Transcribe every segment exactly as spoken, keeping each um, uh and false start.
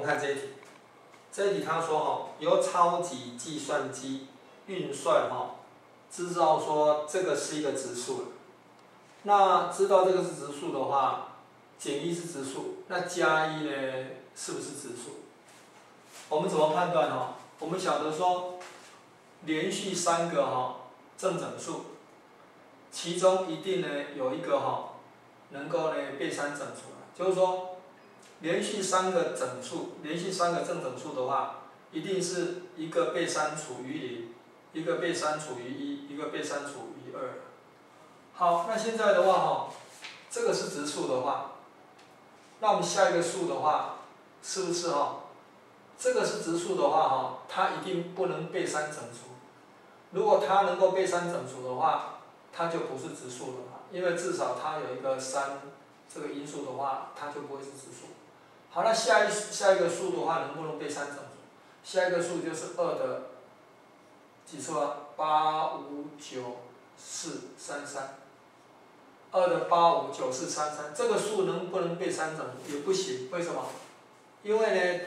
看这一题，这一题他说哈，由超级计算机运算哈，知道说这个是一个质数了。那知道这个是质数的话，减一是质数，那加一呢是不是质数？我们怎么判断哈？我们晓得说，连续三个哈正整数，其中一定呢有一个哈能够呢被删整除了，就是说，连续三个整数，连续三个正整数的话，一定是一个被删除于零，一个被删除于一，一个被删除于二。好，那现在的话哈，这个是质数的话，那我们下一个数的话，是不是哈？这个是质数的话哈，它一定不能被删整除。如果它能够被删整除的话，它就不是质数了嘛，因为至少它有一个三这个因素的话，它就不会是质数。好，那下一下一个数的话，能不能被删整除？下一个数就是二的几次啊？八五九四三三。二的八五九四三三，这个数能不能被删整除？也不行，为什么？因为呢，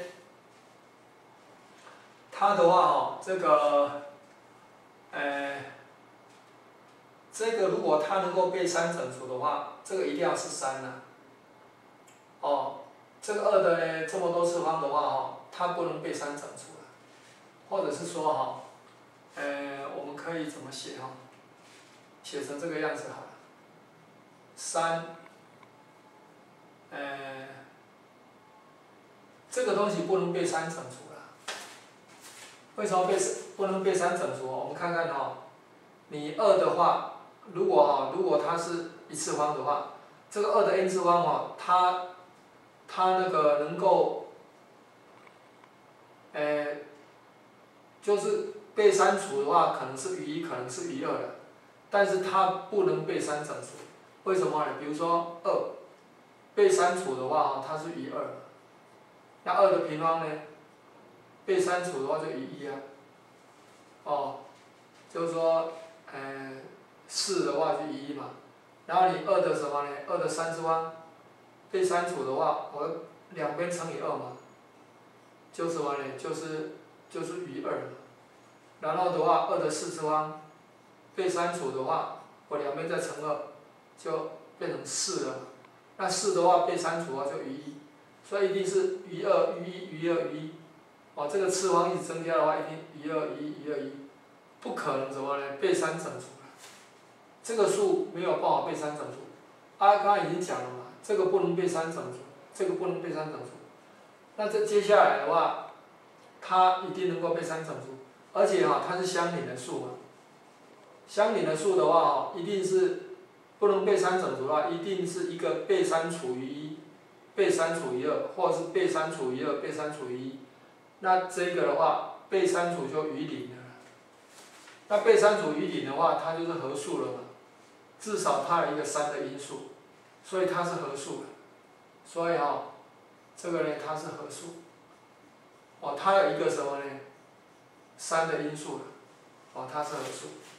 它的话哦，这个，呃，这个如果它能够被删整除的话，这个一定要是三呐、啊。哦，这个二的呢，这么多次方的话哦，它不能被删整除了，或者是说哈，呃，我们可以怎么写哈？写成这个样子好了。三，呃，这个东西不能被删整除了。为什么被不能被删整除？我们看看哈，你二的话，如果哈，如果它是一次方的话，这个二的 n 次方哈，它它那个能够，呃，就是被删除的话，可能是余一，可能是余二的，但是它不能被删整除。为什么呢？比如说二被删除的话，它是余二，那二的平方呢？被删除的话就余一啊。哦，就是说，呃，四的话就余一嘛。然后你二的什么呢？二的三次方被删除的话，我两边乘以二嘛，就什么呢？就是就是余二。然后的话，二的四次方被删除的话，我两边再乘二。就变成四了，那四的话被删除啊就余一，所以一定是余二、余一、余二、余一，哦，这个次方一直增加的话，一定余二、余一、余二、余一，不可能什么呢？被删整除了，这个数没有办法被删整除。啊，刚刚已经讲了嘛，这个不能被删整除，这个不能被删整除，那这接下来的话，它一定能够被删整除，而且哈、啊，它是相邻的数嘛，相邻的数的话哈、一定是。不能被删整除的话，一定是一个被删除于一，被删除于二，或者是被删除于二，被删除于一。那这个的话，被删除就于零了。那被删除于零的话，它就是合数了嘛，至少它有一个三的因素，所以它是合数的。所以哈、哦，这个呢，它是合数。哦，它有一个什么呢？三的因素了。哦，它是合数。